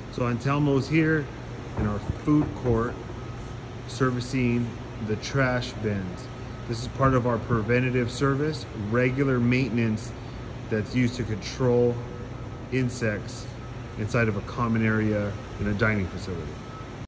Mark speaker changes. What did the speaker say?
Speaker 1: So Antelmo's here in our food court servicing the trash bins. This is part of our preventative service, regular maintenance that's used to control insects inside of a common area in a dining facility.